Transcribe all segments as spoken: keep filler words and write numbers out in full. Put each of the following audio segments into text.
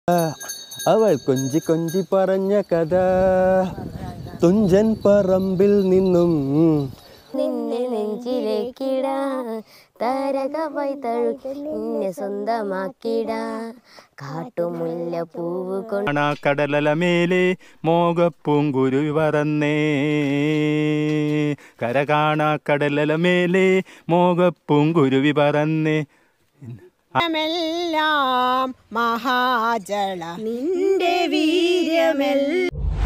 അവൾ കൊഞ്ചി കൊഞ്ചി പറഞ്ഞ കഥ തുഞ്ചൻ പറമ്പിൽ നിന്നും നിന്നെ നെഞ്ചിലേക്കിടാ താരകമായി തഴുകിന്നെ സ്വന്തമാക്കിടാ കാട്ടുമുല്ല പൂവ് കൊണ്ട് കടലല മേലെ മോകപ്പൂങ്കുരുവി പറന്നേ കര കാണാ കടലല മേലെ മോകപ്പൂങ്കുരുവി പറന്നേ െല്ലാം മഹാജള നിന്റെ വീര്യമെല്ലാം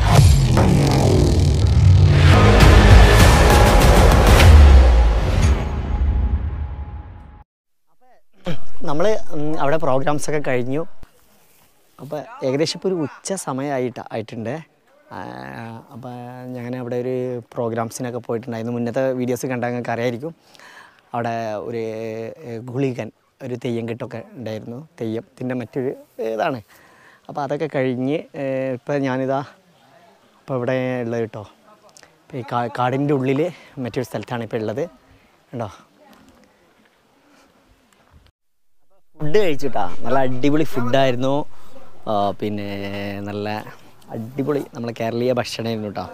നമ്മൾ അവിടെ പ്രോഗ്രാംസൊക്കെ കഴിഞ്ഞു. അപ്പോൾ ഏകദേശം ഇപ്പോൾ ഒരു ഉച്ച സമയമായിട്ട് ആയിട്ടുണ്ട്. അപ്പോൾ ഞാൻ അവിടെ ഒരു പ്രോഗ്രാംസിനൊക്കെ പോയിട്ടുണ്ടായിരുന്നു. മുന്നത്തെ വീഡിയോസ് കണ്ടാൽ നിങ്ങൾക്ക് അറിയായിരിക്കും. അവിടെ ഒരു ഗുളികൻ ഒരു തെയ്യം കെട്ടൊക്കെ ഉണ്ടായിരുന്നു. തെയ്യത്തിൻ്റെ മറ്റൊരു ഇതാണ്. അപ്പോൾ അതൊക്കെ കഴിഞ്ഞ് ഇപ്പോൾ ഞാനിതാ ഇപ്പോൾ ഇവിടെ ഉള്ളത് കേട്ടോ. ഇപ്പോൾ ഈ കാ കാടിൻ്റെ ഉള്ളിൽ മറ്റൊരു സ്ഥലത്താണ് ഇപ്പോൾ ഉള്ളത് കേട്ടോ. ഫുഡ് കഴിച്ചിട്ടാ നല്ല അടിപൊളി ഫുഡായിരുന്നു. പിന്നെ നല്ല അടിപൊളി നമ്മളെ കേരളീയ ഭക്ഷണമായിരുന്നു കേട്ടോ.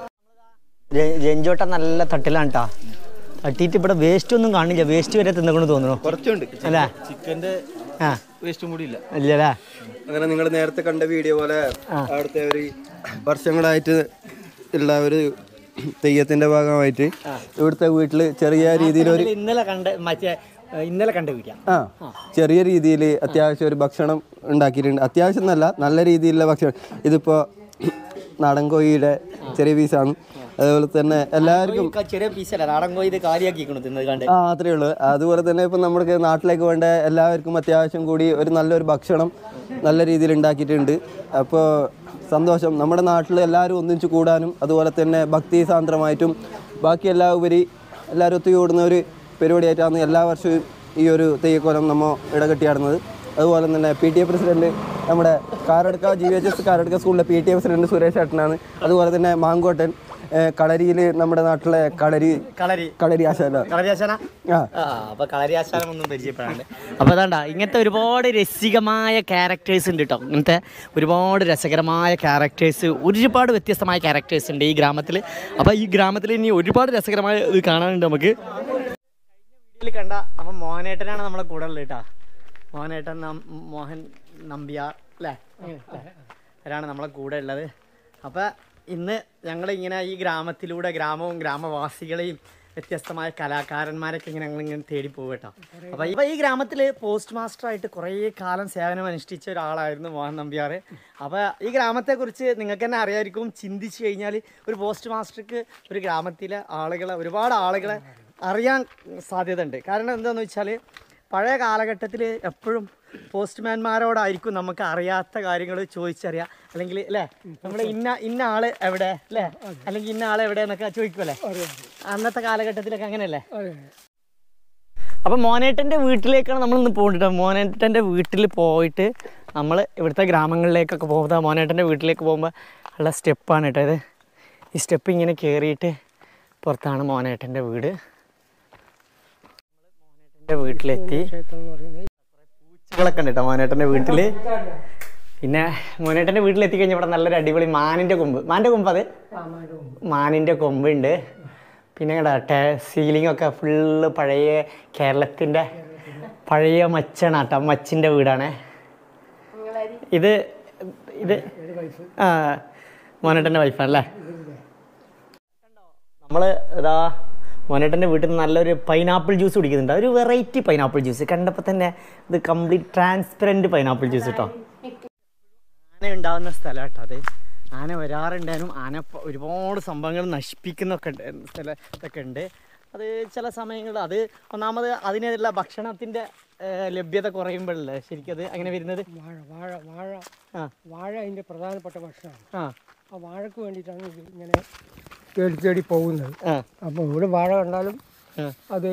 രഞ്ജോട്ട നല്ല തട്ടിലാണ് കേട്ടോ. തട്ടിയിട്ട് ഇവിടെ വേസ്റ്റ് ഒന്നും കാണില്ല. വേസ്റ്റ് വരെ തിന്നണമെന്ന് തോന്നുന്നു. കുറച്ചുണ്ട് അല്ലേ? ചിക്കൻ്റെ വേസ്റ്റും കൂടി ഇല്ല ഇല്ലല്ലേ? അങ്ങനെ നിങ്ങൾ നേരത്തെ കണ്ട വീഡിയോ പോലെ അവിടുത്തെ ഒരു വർഷങ്ങളായിട്ട് ഉള്ള ഒരു തെയ്യത്തിന്റെ ഭാഗമായിട്ട് ഇവിടുത്തെ വീട്ടിൽ ചെറിയ രീതിയിൽ ഒരു ഇന്നലെ കണ്ട മറ്റേ ഇന്നലെ കണ്ട വീഡിയോ ആ ചെറിയ രീതിയിൽ അത്യാവശ്യം ഒരു ഭക്ഷണം ഉണ്ടാക്കിയിട്ടുണ്ട്. അത്യാവശ്യം എന്നല്ല, നല്ല രീതിയിലുള്ള ഭക്ഷണം. ഇതിപ്പോൾ നാടൻ കോഴിയുടെ ചെറിയ പീസാണ്. അതുപോലെ തന്നെ എല്ലാവർക്കും ചെറിയ പീസല്ല, നാടൻ കോഴി കാലിയാക്കിക്കണു. ആ അത്രയേ ഉള്ളൂ. അതുപോലെ തന്നെ ഇപ്പം നമ്മുടെ നാട്ടിലേക്ക് വേണ്ട എല്ലാവർക്കും അത്യാവശ്യം കൂടി ഒരു നല്ലൊരു ഭക്ഷണം നല്ല രീതിയിൽ ഉണ്ടാക്കിയിട്ടുണ്ട്. അപ്പോൾ സന്തോഷം. നമ്മുടെ നാട്ടിൽ എല്ലാവരും ഒന്നിച്ചു കൂടാനും അതുപോലെ തന്നെ ഭക്തി സാന്ദ്രമായിട്ടും ബാക്കി എല്ലാ ഉപരി എല്ലാവരും ഒത്തുകൂടുന്ന ഒരു പരിപാടിയായിട്ടാണ് എല്ലാ വർഷവും ഈ ഒരു തെയ്യക്കോലം നമ്മൾ ഇടകെട്ടിയാടുന്നത്. അതുപോലെ തന്നെ പി ടി എ പ്രസിഡന്റ് നമ്മുടെ Karadukka G V H S Karadukka സ്കൂളിലെ P T A president Suresh ഏട്ടനാണ്. അതുപോലെ തന്നെ മാങ്കോട്ടൻ കളരിയിൽ നമ്മുടെ നാട്ടിലെ കളരി കളരി കളരി ആശാന കളരി ആശാന അപ്പൊ കളരി ആശാനം ഒന്നും പരിചയപ്പെടാണ്ട്. അപ്പോൾ അതാണ്ടാ ഇങ്ങനത്തെ ഒരുപാട് രസികമായ ക്യാരക്ടേഴ്സ് ഉണ്ട് കേട്ടോ. ഇങ്ങനത്തെ ഒരുപാട് രസകരമായ ക്യാരക്ടേഴ്സ്, ഒരുപാട് വ്യത്യസ്തമായ ക്യാരക്ടേഴ്സ് ഉണ്ട് ഈ ഗ്രാമത്തിൽ. അപ്പോൾ ഈ ഗ്രാമത്തിൽ ഇനി ഒരുപാട് രസകരമായ ഇത് കാണാനുണ്ട് നമുക്ക്. വീഡിയോയിൽ കണ്ട അപ്പം മോഹനേട്ടനാണ് നമ്മളെ കൂടെ ഉള്ളത് കേട്ടോ. മോഹനേട്ടൻ മോഹൻ നമ്പ്യാർ അല്ലേ, അവരാണ് നമ്മളെ കൂടെ ഉള്ളത്. അപ്പോൾ ഇന്ന് ഞങ്ങളിങ്ങനെ ഈ ഗ്രാമത്തിലൂടെ ഗ്രാമവും ഗ്രാമവാസികളെയും വ്യത്യസ്തമായ കലാകാരന്മാരൊക്കെ ഇങ്ങനെ ഞങ്ങളിങ്ങനെ തേടി പോകും കേട്ടോ. അപ്പോൾ ഇപ്പോൾ ഈ ഗ്രാമത്തിൽ പോസ്റ്റ് മാസ്റ്ററായിട്ട് കുറേ കാലം സേവനം അനുഷ്ഠിച്ച ഒരാളായിരുന്നു മോഹൻ നമ്പ്യാർ. അപ്പോൾ ഈ ഗ്രാമത്തെക്കുറിച്ച് നിങ്ങൾക്ക് തന്നെ അറിയാമായിരിക്കും. ചിന്തിച്ച് കഴിഞ്ഞാൽ ഒരു പോസ്റ്റ് മാസ്റ്റർക്ക് ഒരു ഗ്രാമത്തിലെ ആളുകളെ ഒരുപാട് ആളുകളെ അറിയാൻ സാധ്യത ഉണ്ട്. കാരണം എന്താണെന്ന് വെച്ചാൽ പഴയ കാലഘട്ടത്തിൽ എപ്പോഴും പോസ്റ്റ്മാൻമാരോടായിരിക്കും നമുക്ക് അറിയാത്ത കാര്യങ്ങൾ ചോദിച്ചറിയാം. അല്ലെങ്കിൽ അല്ലേ, നമ്മൾ ഇന്ന ഇന്ന ആൾ എവിടെ അല്ലേ, അല്ലെങ്കിൽ ഇന്ന ആൾ എവിടെ എന്നൊക്കെ ചോദിക്കുമല്ലേ അന്നത്തെ കാലഘട്ടത്തിലൊക്കെ അങ്ങനെയല്ലേ. അപ്പം മോനേട്ടൻ്റെ വീട്ടിലേക്കാണ് നമ്മളിന്ന് പോകേണ്ടത്. മോനേട്ടൻ്റെ വീട്ടിൽ പോയിട്ട് നമ്മൾ ഇവിടുത്തെ ഗ്രാമങ്ങളിലേക്കൊക്കെ പോകുന്നത്. മോനേട്ടൻ്റെ വീട്ടിലേക്ക് പോകുമ്പോൾ ഉള്ള സ്റ്റെപ്പാണ് കേട്ടോ ഇത്. ഈ സ്റ്റെപ്പ് ഇങ്ങനെ കയറിയിട്ട് പുറത്താണ് മോനേട്ടൻ്റെ വീട്. വീട്ടിലെത്തി പൂച്ചകളൊക്കെ ഉണ്ട് കേട്ടോ മോനേട്ടൻ്റെ വീട്ടിൽ. പിന്നെ മോനേട്ടൻ്റെ വീട്ടിലെത്തി കഴിഞ്ഞാൽ ഇവിടെ നല്ലൊരു അടിപൊളി മാനിൻ്റെ കൊമ്പ് മാനിൻ്റെ കൊമ്പ് അത് മാനിൻ്റെ കൊമ്പുണ്ട്. പിന്നെ കേട്ടോ സീലിംഗ് ഒക്കെ ഫുള്ള് പഴയ കേരളത്തിൻ്റെ പഴയ മച്ചാണ് കേട്ടോ. മച്ചിൻ്റെ വീടാണ് ഇത്. ഇത് ആ മോനേട്ടൻ്റെ വൈഫാണല്ലേ. നമ്മൾ ഇതാ മോനേട്ടൻ്റെ വീട്ടിൽ നിന്ന് നല്ലൊരു പൈനാപ്പിൾ ജ്യൂസ് കുടിക്കുന്നുണ്ട്. ഒരു വെറൈറ്റി പൈനാപ്പിൾ ജ്യൂസ് കണ്ടപ്പോൾ തന്നെ ഇത് കംപ്ലീറ്റ് ട്രാൻസ്പെറൻറ്റ് പൈനാപ്പിൾ ജ്യൂസ് കേട്ടോ. ആന ഉണ്ടാകുന്ന സ്ഥലം കേട്ടോ അത്. ആന വരാറുണ്ടായിരുന്നു. ആന ഒരുപാട് സംഭവങ്ങൾ നശിപ്പിക്കുന്നൊക്കെ സ്ഥലം ഇതൊക്കെ ഉണ്ട്. അത് ചില സമയങ്ങളിൽ അത് ഒന്നാമത് അതിനുള്ള ഭക്ഷണത്തിൻ്റെ ലഭ്യത കുറയുമ്പോഴല്ലേ ശരിക്കും അത് അങ്ങനെ വരുന്നത്. വാഴ വാഴ വാഴ ആ വാഴ അതിൻ്റെ പ്രധാനപ്പെട്ട ഭക്ഷണമാണ്. ആ ആ വാഴക്ക് വേണ്ടിയിട്ടാണ് ഇങ്ങനെ തേടി തേടി പോകുന്നത്. അപ്പോൾ ഇവിടെ വാഴ കണ്ടാലും അത്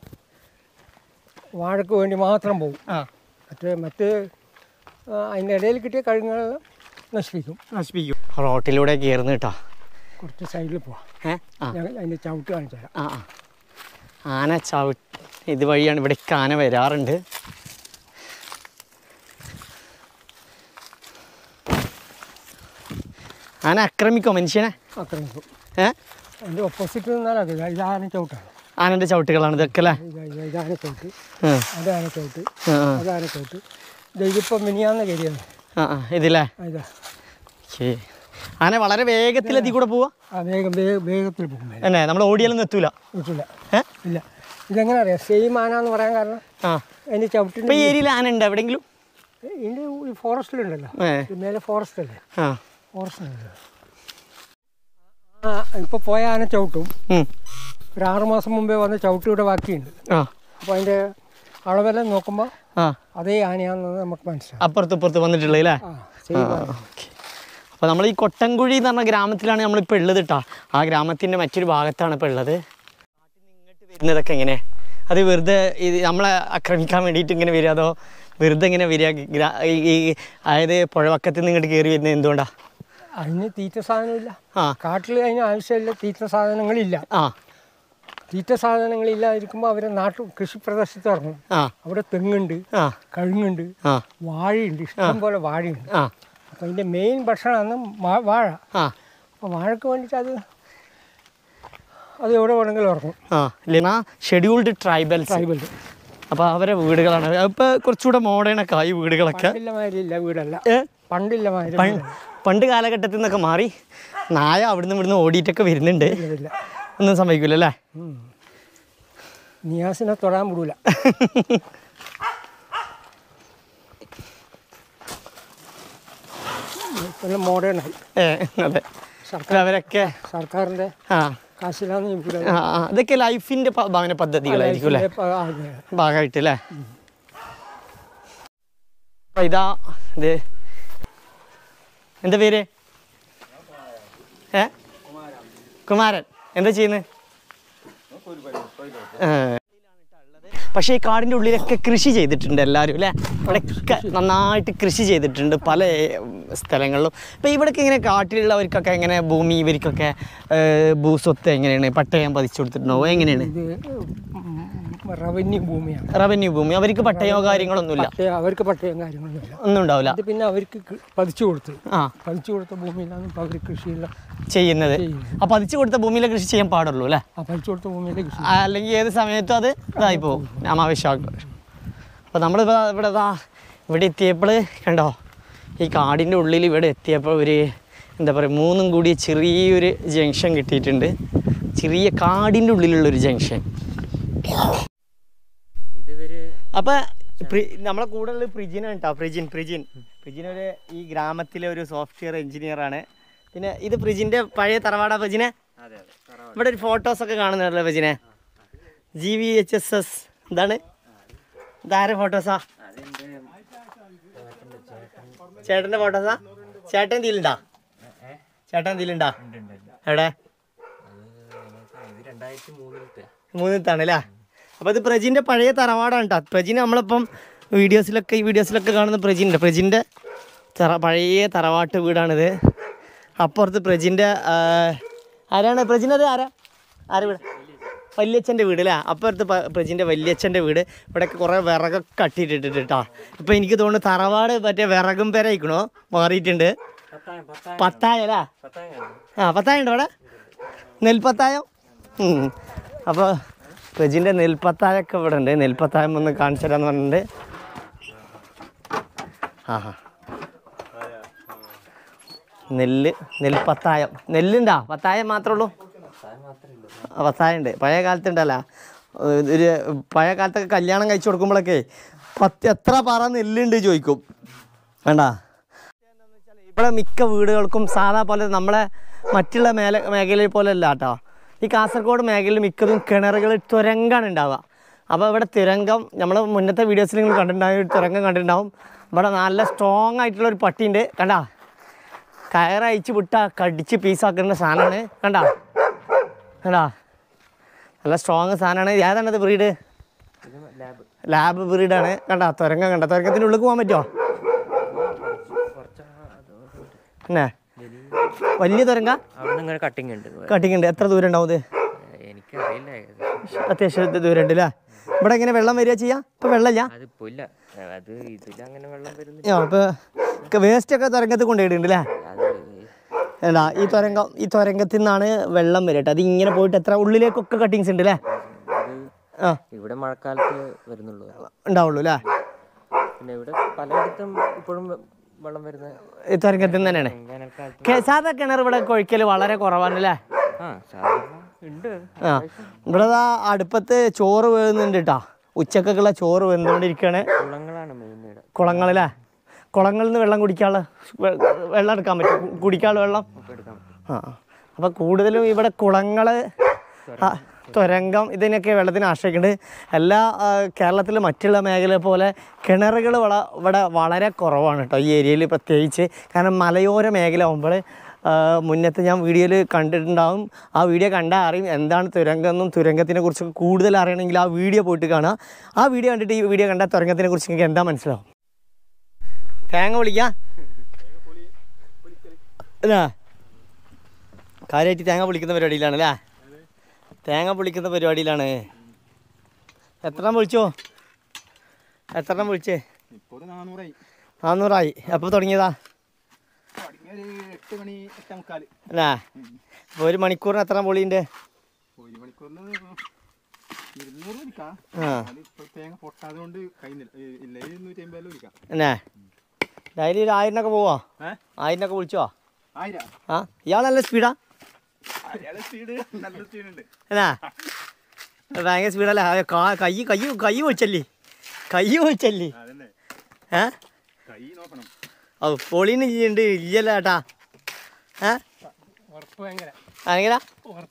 വാഴക്ക് വേണ്ടി മാത്രം പോകും. മറ്റേ മറ്റ് അതിൻ്റെ ഇടയിൽ കിട്ടിയ കഴിഞ്ഞാൽ നശിപ്പിക്കും നശിപ്പിക്കും റോട്ടിലൂടെ കയറുന്നു കേട്ടോ. കുറച്ച് സൈഡിൽ പോവാം. ഞങ്ങൾ അതിൻ്റെ ചവിട്ട് കാണിച്ചു തരാം. ആ ആ ആന ചവിട്ട് ഇതുവഴിയാണ് ഇവിടേക്ക് ആന വരാറുണ്ട്. ആന ആക്രമിക്കോ മനുഷ്യനെ? ആക്രമിക്കും. ഏ അതിൻ്റെ ഓപ്പോസിറ്റ് നിന്നാൽ അത് ഇതാണ് ചവിട്ടാണ്. ആനൻ്റെ ചവിട്ടുകളാണ് ഇതൊക്കെ അല്ലേ? ഇതാണ് ചവിട്ട്, ആ അതാണ് ചവിട്ട്, ആ അതാണ് ചവിട്ട്. ഇതിപ്പോൾ മിനിയാന്ന് കയറിയത്. ആ ആ ഇതില്ലേ? ഇതാ ശരി. ആന വളരെ വേഗത്തിൽ എത്തി കൂടെ പോവാ? ആ വേഗം വേഗ വേഗത്തിൽ പോകും. എന്നെ നമ്മൾ ഓടിയാലൊന്നും എത്തൂല? കിട്ടില്ല. ഏ ഇല്ല. ഇതെങ്ങനെ അറിയാം സെയിം ആന എന്ന് പറയാൻ കാരണം ആ അതിൻ്റെ ചവിട്ടിന് ഇപ്പം ഈ ഏരിയയിൽ ആന ഉണ്ട് എവിടെയെങ്കിലും? ഇതിൻ്റെ ഫോറസ്റ്റിലുണ്ടല്ലോ, ഏ മേലെ ഫോറസ്റ്റ് അല്ലേ, ആ ഫോറസ്റ്റിലുണ്ട്. ആ ഇപ്പോൾ പോയ ആന ചവിട്ടും. ഉം. ഒരു ആറ് മാസം മുമ്പേ വന്ന് ചവിട്ട് ഇവിടെ ബാക്കിയുണ്ട്. ആ അപ്പോൾ അതിൻ്റെ അളവെല്ലാം നോക്കുമ്പോൾ ആ അതേ ആനയാണെന്ന് നമുക്ക് മനസ്സിലാവും. അപ്പുറത്ത് ഇപ്പുറത്ത് വന്നിട്ടുള്ളത് അല്ലേ? ആ സെയിം ആന. ഓക്കെ. അപ്പോൾ നമ്മൾ ഈ കൊട്ടൻകുഴി എന്ന് പറഞ്ഞ ഗ്രാമത്തിലാണ് നമ്മളിപ്പോൾ ഉള്ളത് കേട്ടോ. ആ ഗ്രാമത്തിൻ്റെ മറ്റൊരു ഭാഗത്താണ് ഇപ്പോൾ ഉള്ളത്. ഇങ്ങോട്ട് വരുന്നതൊക്കെ എങ്ങനെ? അത് വെറുതെ ഇത് നമ്മളെ ആക്രമിക്കാൻ വേണ്ടിയിട്ട് ഇങ്ങനെ വരിക, അതോ വെറുതെ ഇങ്ങനെ വരിക? ഈ അതായത് പുഴവക്കത്തിൽ നിന്ന് ഇങ്ങോട്ട് കയറി വരുന്നത് എന്തുകൊണ്ടാണ്? അതിന് തീറ്റ സാധനമില്ല. ആ കാട്ടിൽ അതിന് ആവശ്യമില്ല, തീറ്റ സാധനങ്ങളില്ല. ആ തീറ്റ സാധനങ്ങളില്ലാതിരിക്കുമ്പോൾ അവർ നാട്ടു കൃഷി പ്രദേശത്ത് ഇറങ്ങും. ആ അവിടെ തെങ്ങുണ്ട്, ആ കഴുങ്ങുണ്ട്, ആ വാഴയുണ്ട്, ഇഷ്ടം പോലെ വാഴയുണ്ട്. ആ അപ്പോൾ അതിൻ്റെ മെയിൻ ഭക്ഷണമാണ് വാ- വാഴ. ആ അപ്പോൾ വാഴയ്ക്ക് വേണ്ടിയിട്ട് അത് അത് എവിടെ വേണമെങ്കിലും ഇറങ്ങും. ആ ഷെഡ്യൂൾഡ് ട്രൈബൽസ്. ട്രൈബൽ അപ്പോൾ അവരെ വീടുകളാണ് ഇപ്പോൾ കുറച്ചുകൂടെ മോഡേണൊക്കെ ആയി വീടുകളൊക്കെ. പണ്ടില്ല മാതിരി ഇല്ല വീടല്ല, ഏ പണ്ടില്ല മാതിരി പണ്ട് പണ്ട് കാലഘട്ടത്തിൽ നിന്നൊക്കെ മാറി നായ അവിടുന്ന് ഇവിടുന്ന് ഓടിയിട്ടൊക്കെ വരുന്നുണ്ട്. വീടില്ല. ഒന്നും സംഭവിക്കില്ലല്ലേ? നിയാസിനെ തൊടാൻ വിടൂല. എല്ലാം മോഡേണായി. ഏ അതെ. സർക്കാർ അവരൊക്കെ സർക്കാരിൻ്റെ ആ കാശിലാന്ന് ഇവിടെ ആ ആ ഇതൊക്കെ ലൈഫിൻ്റെ ഭവന പദ്ധതികളായിരിക്കും അല്ലേ? ഭാഗമായിട്ട് അല്ലേ? അപ്പം ഇതാ ഇത് എന്താ പേര്? ഏ കുമാരൻ. എന്താ ചെയ്യുന്നത്? പക്ഷേ ഈ കാടിൻ്റെ ഉള്ളിലൊക്കെ കൃഷി ചെയ്തിട്ടുണ്ട് എല്ലാവരും അല്ലേ? ഇവിടെയൊക്കെ നന്നായിട്ട് കൃഷി ചെയ്തിട്ടുണ്ട് പല സ്ഥലങ്ങളിലും. ഇപ്പം ഇവിടെയൊക്കെ ഇങ്ങനെ കാട്ടിലുള്ളവർക്കൊക്കെ എങ്ങനെ ഭൂമി ഇവർക്കൊക്കെ ഭൂസ്വത്ത് എങ്ങനെയാണ്? പട്ടയം പതിച്ചു കൊടുത്തിട്ടുണ്ടോ? എങ്ങനെയാണ്? ഇത് റവന്യൂ ഭൂമിയാണ്. റവന്യൂ ഭൂമി. അവർക്ക് പട്ടയോ കാര്യങ്ങളൊന്നുമില്ല? അവർക്ക് പട്ടയം കാര്യങ്ങളൊന്നുമില്ല. ഒന്നും ഉണ്ടാവില്ല. അത് പിന്നെ അവർക്ക് പതിച്ചു കൊടുത്ത് ആ പതിച്ചു കൊടുത്ത ഭൂമിയിലാണ് ഇപ്പോൾ അവർ കൃഷിയുള്ള ചെയ്യുന്നത്. ആ പതിച്ചു കൊടുത്ത ഭൂമിയിലെ കൃഷി ചെയ്യാൻ പാടുള്ളൂ അല്ലേ? ആ പതിച്ചു കൊടുത്ത ഭൂമിയിലെ കൃഷി. അല്ലെങ്കിൽ ഏത് സമയത്തും അത് ഇതായി പോകും, അനാവശ്യമാക്കും. അപ്പോൾ നമ്മളിപ്പോൾ ഇവിടെ ഇതാ ഇവിടെ എത്തിയപ്പോൾ കണ്ടോ, ഈ കാടിൻ്റെ ഉള്ളിൽ ഇവിടെ എത്തിയപ്പോൾ ഒരു എന്താ പറയുക മൂന്നും കൂടി ചെറിയൊരു ജംഗ്ഷൻ കിട്ടിയിട്ടുണ്ട്. ചെറിയ കാടിൻ്റെ ഉള്ളിലുള്ളൊരു ജംഗ്ഷൻ. അപ്പോൾ നമ്മളെ കൂടെ ഉള്ളത് പ്രിജിനാണ് കേട്ടോ. പ്രിജിൻ പ്രിജിൻ പ്രിജിൻ ഒരു ഈ ഗ്രാമത്തിലെ ഒരു സോഫ്റ്റ്വെയർ എഞ്ചിനീയറാണ്. പിന്നെ ഇത് പ്രിജിൻ്റെ പഴയ തറവാടാ പ്രിജിനെ? ഇവിടെ ഒരു ഫോട്ടോസൊക്കെ കാണുന്നുണ്ടല്ലോ പ്രിജിനെ. G V H S S എന്താണ് ഇതാരെ ഫോട്ടോസാ? ചേട്ടൻ്റെ ഫോട്ടോസാ? ചേട്ടൻ എന്തെങ്കിലുണ്ടാ? ചേട്ടൻ എന്തെങ്കിലുണ്ടാ? എവിടെ? മൂന്നിത്താണ് അല്ലേ? അപ്പോൾ ഇത് പ്രജിൻ്റെ പഴയ തറവാടാണ് കേട്ടോ. പ്രജിന് നമ്മളിപ്പം വീഡിയോസിലൊക്കെ ഈ വീഡിയോസിലൊക്കെ കാണുന്ന പ്രജിൻ്റെ പ്രജിൻ്റെ തറ പഴയ തറവാട്ട് വീടാണിത്. അപ്പുറത്ത് പ്രജിൻ്റെ ആരാണ്? പ്രജിനത് ആരാ ആരാ വീട്? വല്യച്ഛൻ്റെ വീട് അല്ലേ? അപ്പുറത്ത് പ്രജിൻ്റെ വല്യച്ഛൻ്റെ വീട്. ഇവിടെയൊക്കെ കുറേ വിറകൊക്കെ കട്ടിയിട്ടിട്ട് കേട്ടോ. ഇപ്പോൾ എനിക്ക് തോന്നുന്നു തറവാട് മറ്റേ വിറകും പേരായിക്കണോ മാറിയിട്ടുണ്ട്. പത്തായം അല്ലേ? ആ പത്തായം ഉണ്ടോ അവിടെ? നെൽപ്പത്തായം. അപ്പോൾ പ്രജിൻ്റെ നെൽപ്പത്തായൊക്കെ ഇവിടെ ഉണ്ട്. നെൽപ്പത്തായം ഒന്ന് കാണിച്ചു തരാമെന്ന് പറഞ്ഞിട്ടുണ്ട്. ആ ഹാ നെല്ല് നെൽപ്പത്തായം. നെല്ലുണ്ടാ? പത്തായം മാത്രമേ ഉള്ളൂ? പത്തായം ഉണ്ട്. പഴയ കാലത്തുണ്ടല്ലോ ഒരു പഴയ കാലത്തൊക്കെ കല്യാണം കഴിച്ചു കൊടുക്കുമ്പോഴൊക്കെ പത്ത് എത്ര പറ നെല്ലുണ്ട് ചോദിക്കും. വേണ്ട. ഇവിടെ മിക്ക വീടുകൾക്കും സാധാ പോലെ നമ്മളെ മറ്റുള്ള മേല മേഖലയിൽ പോലെ അല്ല കേട്ടോ. ഈ കാസർഗോഡ് മേഖലയിൽ മിക്കതും കിണറുകൾ തുരങ്കാണ് ഉണ്ടാവുക. അപ്പോൾ ഇവിടെ തുരങ്കം നമ്മൾ മുന്നത്തെ വീഡിയോസിൽ നിങ്ങൾ കണ്ടിട്ടുണ്ടാവും, ഒരു തുരങ്കം കണ്ടിട്ടുണ്ടാവും. ഇവിടെ നല്ല സ്ട്രോങ് ആയിട്ടുള്ളൊരു പട്ടിയുണ്ട് കണ്ടാ. കയറയച്ച് വിട്ട കടിച്ച് പീസാക്കുന്ന സാധനമാണ് കണ്ടാ. കണ്ടാ നല്ല സ്ട്രോങ് സാധനമാണ്. ഏതാണത് ബ്രീഡ്? ലാബ് ബ്രീഡാണ്. കണ്ടാ തുരങ്കം കണ്ട. തുരങ്കത്തിൻ്റെ ഉള്ളിൽ പോകാൻ പറ്റുമോ? പിന്നെ വലിയ തുരങ്ക കട്ടിങ് ഉണ്ട്. കട്ടിങ് ഉണ്ട്. എത്ര ദൂരം ഉണ്ടാവും ഇത്? എനിക്കറിയില്ല. അത്യാവശ്യം ദൂരം ഉണ്ട് അല്ലേ? ഇവിടെ എങ്ങനെ വെള്ളം വരിക ചെയ്യാം? ഇപ്പം വെള്ളമില്ല. അതിപ്പോ ഇല്ല. അത് ഇതിൽ അങ്ങനെ വെള്ളം വരുന്നില്ല. ആ അപ്പോൾ വേസ്റ്റ് ഒക്കെ തുരങ്കത്ത് കൊണ്ടുപോയിട്ടുണ്ട് അല്ലേ? എന്താ ഈ തുരങ്കം ഈ തുരങ്കത്തിൽ നിന്നാണ് വെള്ളം വരട്ടെ. അത് ഇങ്ങനെ പോയിട്ട് എത്ര ഉള്ളിലേക്കൊക്കെ കട്ടിങ്സ് ഉണ്ട് അല്ലേ? ആ ഇവിടെ മഴക്കാലത്ത് വരുന്നുള്ളൂ ഉണ്ടാവുള്ളൂ അല്ലേ? പിന്നെ ഇവിടെ പലയിടത്തും ഇപ്പോഴും വെള്ളം വരുന്ന ഈ തുരങ്കത്തിൽ നിന്ന് തന്നെയാണ്. വേനൽക്കാലത്ത് സാധാ കിണർ ഇവിടെ കുഴിക്കൽ വളരെ കുറവാണ് അല്ലേ? ആ സാധാരണ ഉണ്ട്. ആ ഇവിടെ അടുപ്പത്ത് ചോറ് വേകുന്നുണ്ട് കേട്ടോ. ഉച്ചക്കൊക്കെയുള്ള ചോറ് വെന്തുകൊണ്ടിരിക്കുകയാണ്. കുളങ്ങളാണ് മെയിൻ ഇവിടെ. കുളങ്ങളല്ലേ? കുളങ്ങളിൽ നിന്ന് വെള്ളം കുടിക്കാനുള്ള വെള്ളം എടുക്കാൻ പറ്റും, കുടിക്കാനുള്ള വെള്ളം. ആ അപ്പോൾ കൂടുതലും ഇവിടെ കുളങ്ങൾ, തുരങ്കം ഇതിനൊക്കെ വെള്ളത്തിന് ആശ്രയിക്കുന്നുണ്ട്. എല്ലാ കേരളത്തിലെ മറ്റുള്ള മേഖല പോലെ കിണറുകൾ വള ഇവിടെ വളരെ കുറവാണ് കേട്ടോ ഈ ഏരിയയിൽ പ്രത്യേകിച്ച്. കാരണം മലയോര മേഖല ആകുമ്പോൾ മുന്നത്തെ ഞാൻ വീഡിയോയിൽ കണ്ടിട്ടുണ്ടാവും. ആ വീഡിയോ കണ്ടാൽ അറിയും എന്താണ് തുരങ്കം എന്നും തുരങ്കത്തിനെ കുറിച്ചൊക്കെ കൂടുതൽ അറിയണമെങ്കിൽ ആ വീഡിയോ പോയിട്ട് കാണാം. ആ വീഡിയോ കണ്ടിട്ട് ഈ വീഡിയോ കണ്ടാൽ തുരങ്കത്തിനെ കുറിച്ച് നിങ്ങൾക്ക് എന്താ മനസ്സിലാവും. തേങ്ങ പൊളിക്കാം അല്ലേ? കാര്യമായിട്ട് തേങ്ങ പൊളിക്കുന്ന പരിപാടിയിലാണ് അല്ലേ? തേങ്ങ പൊളിക്കുന്ന പരിപാടിയിലാണ്. എത്ര എണ്ണം പൊളിച്ചോ? എത്ര എണ്ണം പൊളിച്ചേ? നാന്നൂറായി. എപ്പോൾ തുടങ്ങിയതാ? അല്ലേ? അപ്പോൾ ഒരു മണിക്കൂറിന് എത്ര പൊളിയുണ്ട്? ആ എന്നാ ഡയലി ഒരു ആയിരനൊക്കെ പോവാ? ആയിരനൊക്കെ വിളിച്ചോ? ആ ഇയാൾ നല്ല സ്പീഡാ എന്നാ? ഭയങ്കര സ്പീഡല്ലേ? കൈ കൈ കൈ ഒഴിച്ചല്ലേ? കൈ ഒഴിച്ചല്ലേ? ഏ ഓ പൊളീന് ചെയ്യുന്നുണ്ട് ഇല്ലല്ലോ ഏട്ടാ. ഏ ഭയങ്കര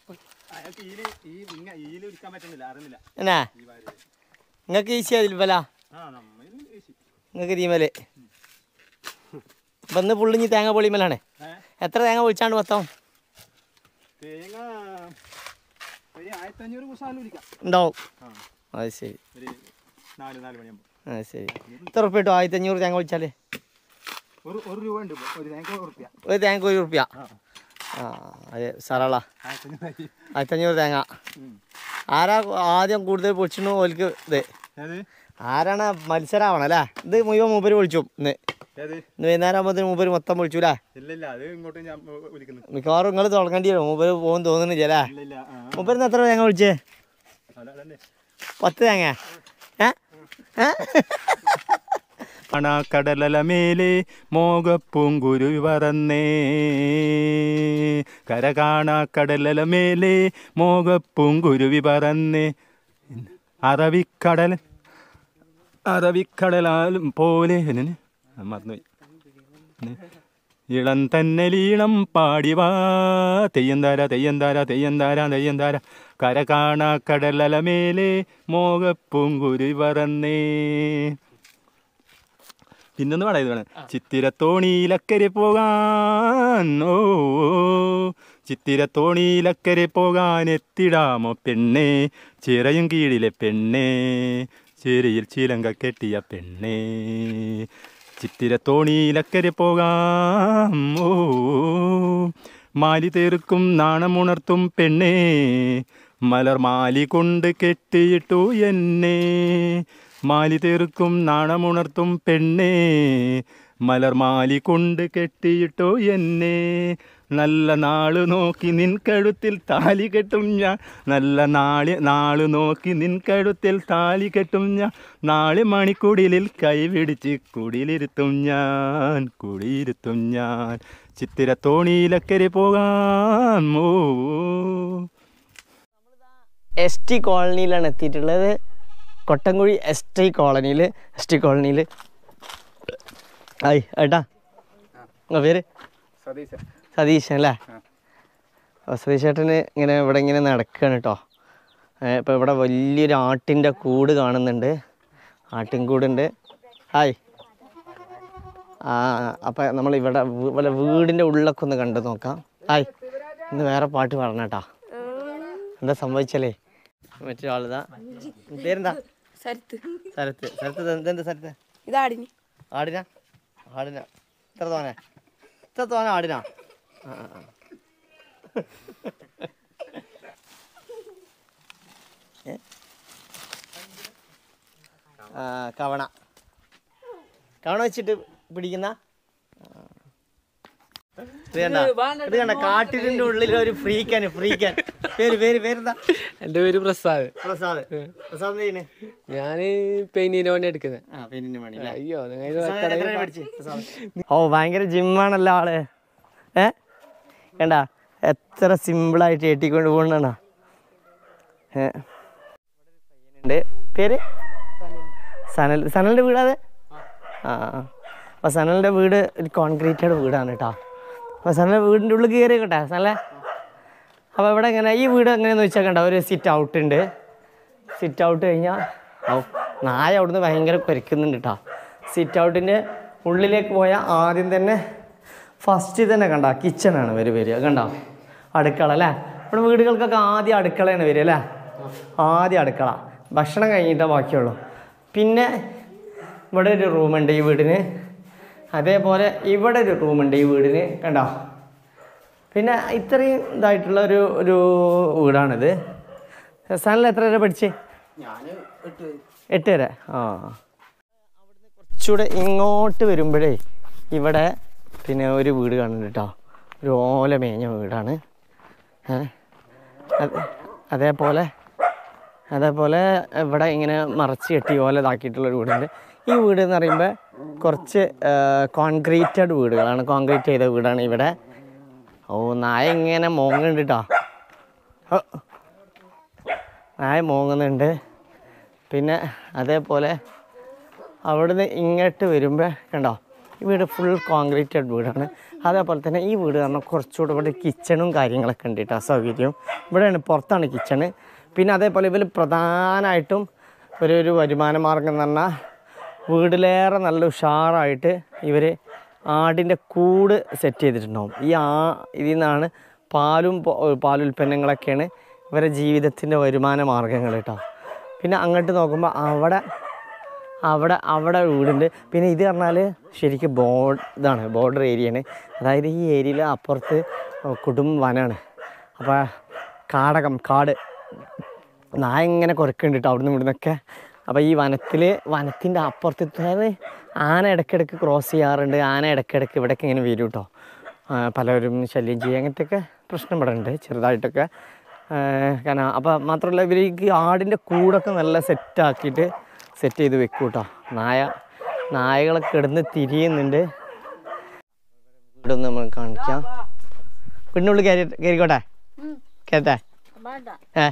എന്നാ നിങ്ങൾക്ക് ഈസി ആവില്ല നിങ്ങൾക്ക് തീമല്. അപ്പം ഇന്ന് പുള്ളിഞ്ഞ് തേങ്ങ പൊളിമലാണ്. എത്ര തേങ്ങ പൊളിച്ചാണ്ട് മൊത്തം ഉണ്ടാവും? അത് ശരി. ആ ശരി. എത്ര ഉറുപ്പ്യ കിട്ടും ആയിരത്തി അഞ്ഞൂറ് തേങ്ങ പൊളിച്ചാൽ? ഒരു തേങ്ങ ഒരു ഉറുപ്പ്യ. ആ അതെ സാറാളാ ആയിരത്തഞ്ഞൂറ് തേങ്ങ. ആരാ ആദ്യം കൂടുതൽ പൊളിച്ചിട്ടു ഓൽക്ക് ഇത്? ആരാണ് മത്സരമാവണം അല്ലേ? ഇത് മുഴുവൻ മൂപ്പര് പൊളിച്ചു. ഇന്ന് ഇന്ന് വൈകുന്നേരം ആകുമ്പോഴത്തേന് മൂപ്പര് മൊത്തം പൊളിച്ചു അല്ലേ? മിക്കവാറും നിങ്ങൾ തുടങ്ങേണ്ടി വരും. മൂപ്പര് പോകും തോന്നുന്നില്ല അല്ലേ? മൂപ്പരിന്ന് എത്ര തേങ്ങ പൊളിച്ചേ? പത്ത് തേങ്ങ. ഏ കടലല മേലെ മോകപ്പൂങ്കുരുവി പറന്നേ, കര കാണാ കടലല മേലെ മോകപ്പൂങ്കുരുവി പറന്നേ. അറബിക്കടൽ അറബിക്കടലാലും പോലെ മറന്നുപോയി. ഇളം തന്നെ ലീളം പാടിവാ തെയ്യന്താര തെയ്യന്താര തെയ്യന്താര തെയ്യന്താര, കര കാണാ കടലല മേലെ മോകപ്പൂങ്കുരുവി പറന്നേ. പിന്നൊന്ന് പാടാ ഇത് വേണം. ചിത്തിരത്തോണിയിലക്കരെ പോകാൻ, ഓ ചിത്തിരത്തോണിയിലക്കരെ പോകാൻ എത്തിടാമോ പെണ്ണേ, ചിറയും കീഴിലെ പെണ്ണേ, ചിരയിൽ ചിലങ്ക കെട്ടിയ പെണ്ണേ. ചിത്തിരത്തോണിയിലക്കരെ പോകാം, ഓ മാലി തീർക്കും നാണമുണർത്തും പെണ്ണേ, മലർ മാലി കൊണ്ട് കെട്ടിയിട്ടു എന്നെ. മാലി തീർക്കും നാണമുണർത്തും പെണ്ണേ, മലർ മാലി കൊണ്ട് കെട്ടിയിട്ടോ എന്നെ. നല്ല നാള് നോക്കി നിൻ കഴുത്തിൽ താലി കെട്ടും ഞാൻ, നല്ല നാളെ നാള് നോക്കി നിൻ കഴുത്തിൽ താലി കെട്ടും ഞാൻ, നാളെ മണിക്കുടിലിൽ കൈപിടിച്ച് കുടിലിരുത്തും ഞാൻ, കുടിയിരുത്തും ഞാൻ. ചിത്തിരത്തോണിയിലക്കരെ പോകാൻ. ഓ എസ് ടി കോളനിയിലാണ് എത്തിയിട്ടുള്ളത്. കൊട്ടംകുഴി എസ് ടി കോളനിയിൽ എസ് ടി കോളനിയിൽ ആയി ഏട്ടാ നിങ്ങളുടെ പേര്? സതീശൻ അല്ലേ? സതീഷ് ചേട്ടന് ഇങ്ങനെ ഇവിടെ ഇങ്ങനെ നടക്കുകയാണ് കേട്ടോ. ഇപ്പോൾ ഇവിടെ വലിയൊരു ആട്ടിൻ്റെ കൂട് കാണുന്നുണ്ട്. ആട്ടിൻകൂടുണ്ട്. ഹായ്. ആ അപ്പം നമ്മൾ ഇവിടെ വല്ല വീടിൻ്റെ ഉള്ളിലൊക്കെ ഒന്ന് കണ്ടു നോക്കാം. ഹായ്. ഇന്ന് വേറെ പാട്ട് പാടണം കേട്ടോ. എന്താ സംഭവിച്ചല്ലേ? മറ്റൊരാളിതാ. പേരെന്താ? സരത്ത്. സരത്ത്. സരത്ത് എന്തെന്താ സരത്ത്? ഇതാടിന്. ആടിനാ? ആടിനാ. ഇത്ര തോനെ ഇത്ര തോനെ ആടിനാ? ആ ആ കവണ. കവണ വെച്ചിട്ട് പിടിക്കുന്ന ഇത് കണ്ട ഇത് കണ്ട കാട്ടിന്റെ ഉള്ളിൽ ഒരു ഫ്രീക്കൻ ഫ്രീക്കൻ പേര് പേര് പേരെന്താ? എൻ്റെ പേര് പ്രസാദ്. പ്രസാദ്. പ്രസാദ് ചെയ്യുന്നത് ഞാൻ പെയിന്റിന് പണി എടുക്കുന്നത്. ആ പെയിന്റിന് പണി അല്ലേ? അയ്യോ എത്രയാണ് പഠിച്ചത് പ്രസാദ്? ഓ ഭയങ്കര ജിമ്മാണല്ലോ ആള്. ഏ കണ്ട എത്ര സിമ്പിളായിട്ട് ഏട്ടിക്കൊണ്ട് പോകണ. ഏ പേര് സനൽ. സനലിൻ്റെ വീടാതെ? ആ അപ്പോൾ സനലിൻ്റെ വീട് ഒരു കോൺക്രീറ്റഡ് വീടാണ് കേട്ടോ. അപ്പോൾ സനൽ വീടിൻ്റെ ഉള്ളിൽ കയറി കേട്ടെ സനലെ. അപ്പോൾ ഇവിടെ എങ്ങനെ ഈ വീട് എങ്ങനെയാണെന്ന് വെച്ചാൽ കണ്ട ഒരു സിറ്റ് ഔട്ട് ഉണ്ട്. സിറ്റ് ഔട്ട് കഴിഞ്ഞാൽ ഓ നായ അവിടുന്ന് ഭയങ്കര കുരയ്ക്കുന്നുണ്ട് കേട്ടോ. സിറ്റ് ഔട്ടിൻ്റെ ഉള്ളിലേക്ക് പോയാൽ ആദ്യം തന്നെ ഫസ്റ്റ് തന്നെ കണ്ട കിച്ചണാണ് വരും വരിക. കണ്ടോ അടുക്കള അല്ലേ? ഇവിടെ വീടുകൾക്കൊക്കെ ആദ്യം അടുക്കളയാണ് വരിക അല്ലേ? ആദ്യം അടുക്കള, ഭക്ഷണം കഴിഞ്ഞിട്ടേ ബാക്കിയുള്ളൂ. പിന്നെ ഇവിടെ ഒരു റൂമുണ്ട് ഈ വീടിന്. അതേപോലെ ഇവിടെ ഒരു റൂമുണ്ട് ഈ വീടിന്. കണ്ടോ പിന്നെ ഇത്രയും ഇതായിട്ടുള്ള ഒരു ഒരു വീടാണിത്. സനൽ എത്ര വരെ പഠിച്ചേ? എട്ട് വരെ. ആ അവിടുന്ന് കുറച്ചുകൂടെ ഇങ്ങോട്ട് വരുമ്പോഴേ ഇവിടെ പിന്നെ ഒരു വീട് കാണുന്നുണ്ട് കേട്ടോ. ഒരു ഓല മേഞ്ഞ വീടാണ്. അതേപോലെ അതേപോലെ ഇവിടെ ഇങ്ങനെ മറച്ച് കെട്ടി ഓല ഇതാക്കിയിട്ടുള്ളൊരു വീടുണ്ട്. ഈ വീട് എന്ന് പറയുമ്പോൾ കുറച്ച് കോൺക്രീറ്റഡ് വീടുകളാണ്, കോൺക്രീറ്റ് ചെയ്ത വീടാണ് ഇവിടെ. ഓ നായ ഇങ്ങനെ മോങ്ങുന്നുണ്ട് കേട്ടോ. നായ മോങ്ങുന്നുണ്ട്. പിന്നെ അതേപോലെ അവിടുന്ന് ഇങ്ങോട്ട് വരുമ്പോൾ കണ്ടോ ഈ വീട് ഫുൾ കോൺക്രീറ്റഡ് വീടാണ്. അതേപോലെ തന്നെ ഈ വീട് പറഞ്ഞാൽ കുറച്ചുകൂടെ ഇവിടെ കിച്ചണും കാര്യങ്ങളൊക്കെ ഉണ്ട് കേട്ടോ, സൗകര്യം. ഇവിടെയാണ് പുറത്താണ് കിച്ചണ്. പിന്നെ അതേപോലെ ഇവർ പ്രധാനമായിട്ടും ഒരു ഒരു വരുമാന മാർഗം എന്ന് പറഞ്ഞാൽ വീട്ടിലേറെ നല്ല ഉഷാറായിട്ട് ഇവർ ആടിൻ്റെ കൂട് സെറ്റ് ചെയ്തിട്ടുണ്ടാവും. ഈ ആ ഇതിൽ നിന്നാണ് പാലും പാലുൽപ്പന്നങ്ങളൊക്കെയാണ് ഇവരെ ജീവിതത്തിൻ്റെ വരുമാന മാർഗ്ഗങ്ങൾ കേട്ടോ. പിന്നെ അങ്ങോട്ട് നോക്കുമ്പോൾ അവിടെ അവിടെ അവിടെ വീടുണ്ട്. പിന്നെ ഇത് പറഞ്ഞാൽ ശരിക്കും ബോ ഇതാണ് ബോർഡർ ഏരിയയാണ്. അതായത് ഈ ഏരിയയിൽ അപ്പുറത്ത് കൊടും വനമാണ്. അപ്പോൾ കാടകം കാട് നായ ഇങ്ങനെ കുരക്കുന്നുണ്ട് കേട്ടോ അവിടുന്ന് ഇവിടുന്നൊക്കെ. അപ്പോൾ ഈ വനത്തിൽ വനത്തിൻ്റെ അപ്പുറത്ത് ആന ഇടയ്ക്കിടയ്ക്ക് ക്രോസ് ചെയ്യാറുണ്ട്. ആന ഇടയ്ക്കിടയ്ക്ക് ഇവിടേക്ക് ഇങ്ങനെ വരും കേട്ടോ. പലരും ശല്യം ചെയ്യുക അങ്ങനത്തെയൊക്കെ പ്രശ്നം ഇവിടെ ഉണ്ട് ചെറുതായിട്ടൊക്കെ. കാരണം അപ്പോൾ മാത്രമല്ല ഇവർ ഈ ആടിൻ്റെ കൂടൊക്കെ നല്ല സെറ്റാക്കിയിട്ട് സെറ്റ് ചെയ്ത് വെക്കും കേട്ടോ. നായ നായകളൊക്കെ കിടന്ന് തിരിയുന്നുണ്ട്. ഇവിടെ ഒന്ന് നമ്മൾ കാണിക്കാം. വീടിനുള്ളിൽ കയറി കയറിക്കോട്ടെ കേട്ടെ. ഏ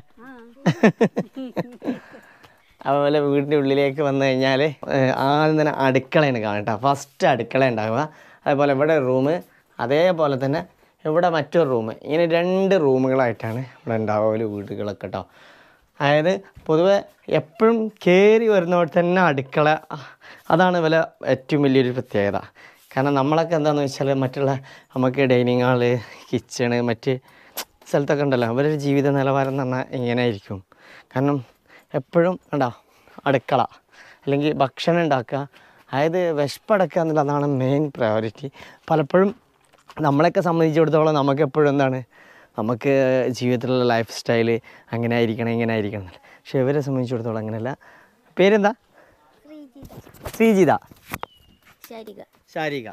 അതുപോലെ വീടിൻ്റെ ഉള്ളിലേക്ക് വന്നു കഴിഞ്ഞാൽ ആദ്യം തന്നെ അടുക്കളയാണ് കാണട്ടോ. ഫസ്റ്റ് അടുക്കള ഉണ്ടാവുക. അതുപോലെ ഇവിടെ റൂമ്, അതേപോലെ തന്നെ ഇവിടെ മറ്റൊരു റൂം. ഇങ്ങനെ രണ്ട് റൂമുകളായിട്ടാണ് ഇവിടെ ഉണ്ടാവുക വീടുകളൊക്കെ കേട്ടോ. അതായത് പൊതുവെ എപ്പോഴും കയറി വരുന്നവിടെ തന്നെ അടുക്കള, അതാണ് ഇവല ഏറ്റവും വലിയൊരു പ്രത്യേകത. കാരണം നമ്മളൊക്കെ എന്താണെന്ന് വെച്ചാൽ മറ്റുള്ള നമുക്ക് ഡൈനിങ് ഹാള്, കിച്ചണ്, മറ്റ് സ്ഥലത്തൊക്കെ ഉണ്ടല്ലോ അവരുടെ ജീവിത നിലവാരം എന്ന് പറഞ്ഞാൽ ഇങ്ങനെ ആയിരിക്കും. കാരണം എപ്പോഴും കണ്ടോ അടുക്കള അല്ലെങ്കിൽ ഭക്ഷണം ഉണ്ടാക്കുക, അതായത് വിശപ്പടക്കുക എന്നുള്ളതാണ് മെയിൻ പ്രയോറിറ്റി. പലപ്പോഴും നമ്മളെയൊക്കെ സംബന്ധിച്ചിടത്തോളം നമുക്ക് എപ്പോഴും എന്താണ് നമുക്ക് ജീവിതത്തിലുള്ള ലൈഫ് സ്റ്റൈല് അങ്ങനെ ആയിരിക്കണം ഇങ്ങനെ ആയിരിക്കണം എന്നല്ല. പക്ഷെ ഇവരെ സംബന്ധിച്ചിടത്തോളം അങ്ങനെയല്ല. പേരെന്താ? ശ്രീജിത. ശാരിക.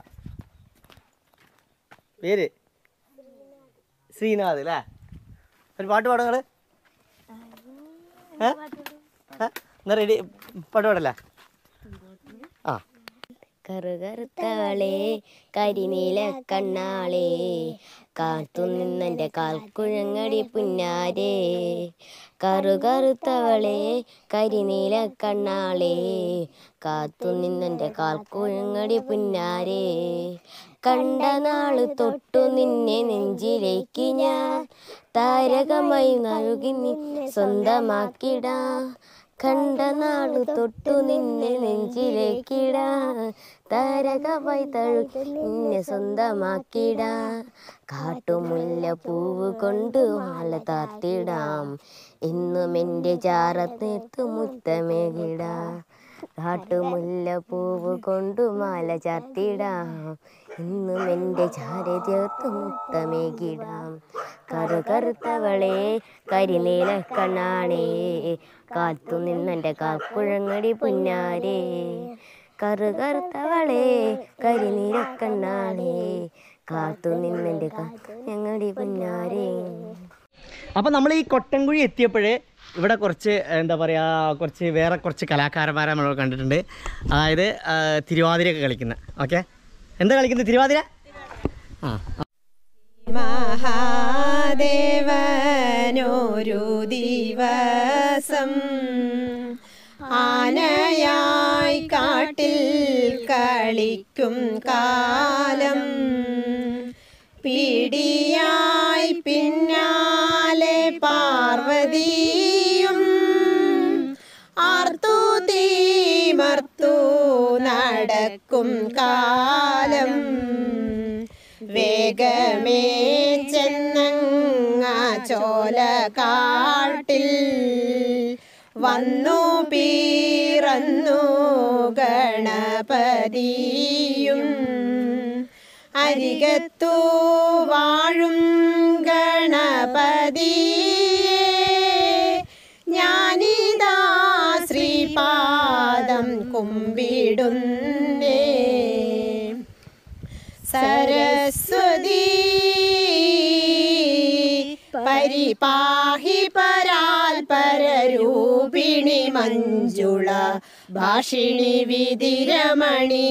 പേര് ശ്രീനാഥ് അല്ലേ? ഒരു പാട്ട് പാടും നിങ്ങൾ? എന്നാ റെഡി പാട്ട് പാടല്ലേ? ആ കറുകറുത്തവളെ കരിനീല കണ്ണാളെ കാത്തുനിന്നെൻ്റെ കാൽക്കുഴങ്ങടി പുന്നാരേ. കറുകറുത്തവളെ കരിനീല കണ്ണാളെ കാത്തുനിന്നെൻ്റെ കാൽക്കുഴങ്ങടി പുന്നാരേ. കണ്ട നാള് തൊട്ടു നിന്നെ നെഞ്ചിലേക്ക് ഞാൻ താരകമായി നൽകി നിന്നെ സ്വന്തമാക്കിടാ. കണ്ട നാളു തൊട്ടു നിന്നെ നെഞ്ചിലേക്കിടാ താരകമായി തഴുകി നിന്നെ സ്വന്തമാക്കിടാ. കാട്ടുമുല്ല പൂവ് കൊണ്ട് മാല താർത്തിടാം എന്നും എൻ്റെ ചാരത്തേത്തു മുത്തമേകിടാ. കാട്ടുമുല്ല പൂവ് കൊണ്ടു മാല ചാർത്തിടാം എന്നും എൻ്റെ ചാര ചേർത്ത് മുത്തമേകിടാം. കറുകറുത്തവളെ കരിനീല കണ്ണാളെ കാത്തു നിന്നെൻ്റെ കാൽക്കുഴങ്ങടി പുന്നാരേ. കറുകറുത്തവളെ കരിനീല കണ്ണാളെ കാത്തു നിന്നെൻ്റെ ഞങ്ങളുടെ പിന്നാരെ. അപ്പോൾ നമ്മൾ ഈ കൊട്ടൻകുഴി എത്തിയപ്പോഴേ ഇവിടെ കുറച്ച് എന്താ പറയുക കുറച്ച് വേറെ കുറച്ച് കലാകാരന്മാരെ നമ്മൾ കണ്ടിട്ടുണ്ട്. അതായത് തിരുവാതിരയൊക്കെ കളിക്കുന്ന. ഓക്കെ, എന്താ കളിക്കുന്നത്? തിരുവാതിര. ആ, മഹാദേവനൊരു ദിവസം ആനയായി കാട്ടിൽ കളിക്കും കാലം പിടിയായി പിന്നാലെ പാർവതിയും ആർത്തു തീമർത്തു നടക്കും കാലം വേഗമേ ചെന്നങ്ങ ചോല കാട്ടിൽ വന്നു പീറന്നു ഗണപതിയും അരികത്തു വാഴും ഗണപതിയെ ഞാനിതാ ശ്രീപാദം കുമ്പിടുന്നേ. സരസ്വതി പരിപാഹി പരാൽ പരരൂപിണി മഞ്ജുള ഭാഷിണി വിധിരമണി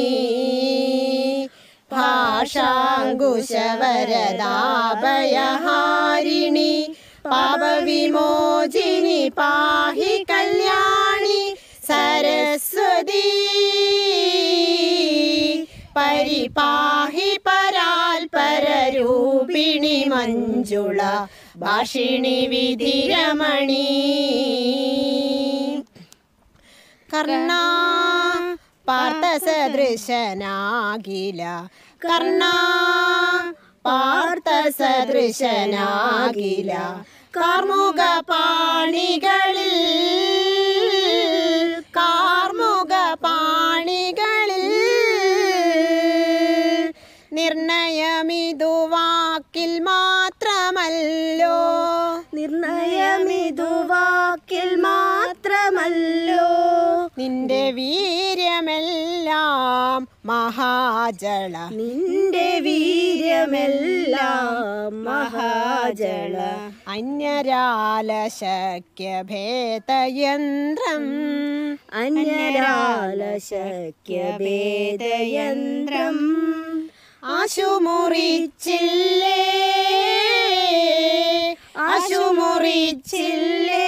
ഭാഷാങ്കുശവരദാഭയഹാരിണി പാപവിമോചിനി പാഹി കല്യാണി. സരസ്വതി പരിപാഹി പരാൽ പരരൂപിണി മഞ്ജുള ഭാഷിണി വിധിരമണി. കർണ പാർത്ഥസദൃശനാകില കർണ പാർത്ഥസദൃശനാകില കാർമുക പാണികളിൽ കാർമുക പാണികളിൽ നിർണയമിതു വാക്കിൽ മാത്രമല്ലോ നിർണയമിതു വാക്കിൽ മാത്രമല്ലോ നിന്റെ വീര്യമെല്ലാം മഹാജള നിന്റെ വീര്യമെല്ലാം മഹാജള അന്യരാലശക്യഭേദയന്ത്രം അന്യരാലശക്യഭേദയന്ത്രം ആശുമുറിച്ചില്ലേ ആശുമുറിച്ചില്ലേ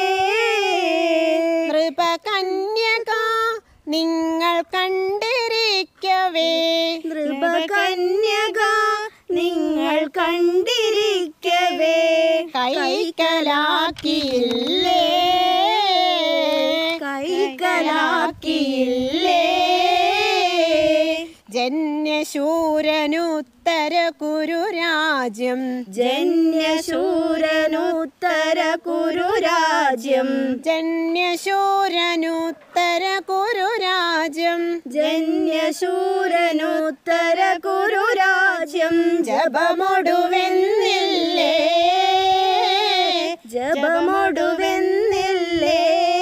നൃപകന്യക നിങ്ങൾ കണ്ടിരിക്കവേ നൃപകന്യക നിങ്ങൾ കണ്ടിരിക്കവേ കൈക്കലാക്കിയില്ലേ കൈക്കലാക്കിയില്ലേ ജന്യശൂരനുത്തര കുരുരാജ്യം ജന്യശൂരനുത്തര കുരുരാജ്യം ജന്യശൂരനുത്തര കുരുരാജ്യം ജന്യശൂരനുത്തര കുരുരാജ്യം ജപമൊടുവെന്നില്ലേ ജപമൊടുവെന്നില്ലേ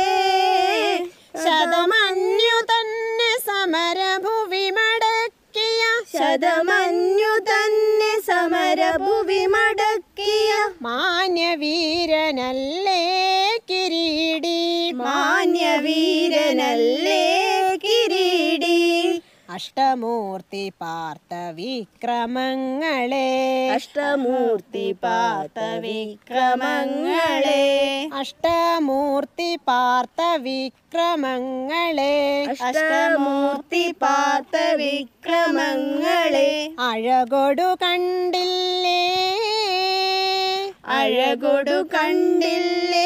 ശതമന്യു തന്നെ സമരഭുവി മടക്കിയ ശതമന്യു തന്നെ സമരഭുവി മടക്കിയ മാന്യവീരനല്ലേ കിരീടി മാന്യവീരനല്ലേ കിരീടി അഷ്ടമൂർത്തി പാർത്ത വിക്രമങ്ങളെ അഷ്ടമൂർത്തി പാർത്ത വിക്രമങ്ങളെ അഷ്ടമൂർത്തി പാർത്ത വിക്രമങ്ങളെ അഷ്ടമൂർത്തി പാർത്ത വിക്രമങ്ങളെ അഴകൊടു കണ്ടില്ലേ അഴകൊടു കണ്ടില്ലേ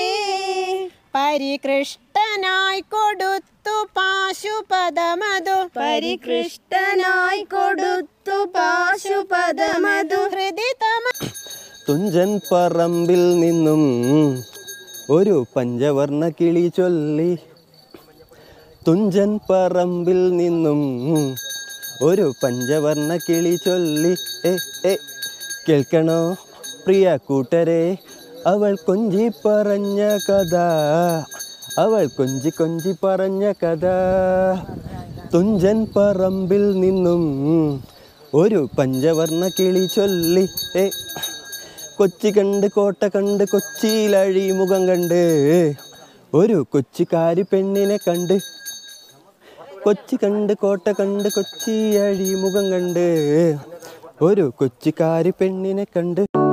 പരികൃഷ്ടനായി കൊടുത്തു പാശുപദമധു പരികൃഷ്ടനായി കൊടുത്തു പാശുപദമധു ഹൃദിതമ തുഞ്ചൻ പറമ്പിൽ നിന്നും ഒരു പഞ്ചവർണ്ണ കിളി ചൊല്ലി തുഞ്ചൻ പറമ്പിൽ നിന്നും ഒരു പഞ്ചവർണ്ണ കിളി ചൊല്ലി ഏ ഏ കേൾക്കണോ പ്രിയ കൂട്ടരെ അവൾ കൊഞ്ചി പറഞ്ഞ കഥ അവൾ കൊഞ്ചി കൊഞ്ചി പറഞ്ഞ കഥ തുഞ്ചൻ പറമ്പിൽ നിന്നും ഒരു പഞ്ചവർണ്ണ കിളി ചൊല്ലി ഏ കൊച്ചി കണ്ട് കോട്ട കണ്ട് കൊച്ചിയിലഴി മുഖം കണ്ട് ഒരു കൊച്ചിക്കാരി പെണ്ണിനെ കണ്ട് കൊച്ചി കണ്ട് കോട്ട കണ്ട് കൊച്ചിയഴി മുഖം കണ്ട് ഒരു കൊച്ചിക്കാരി പെണ്ണിനെ കണ്ട്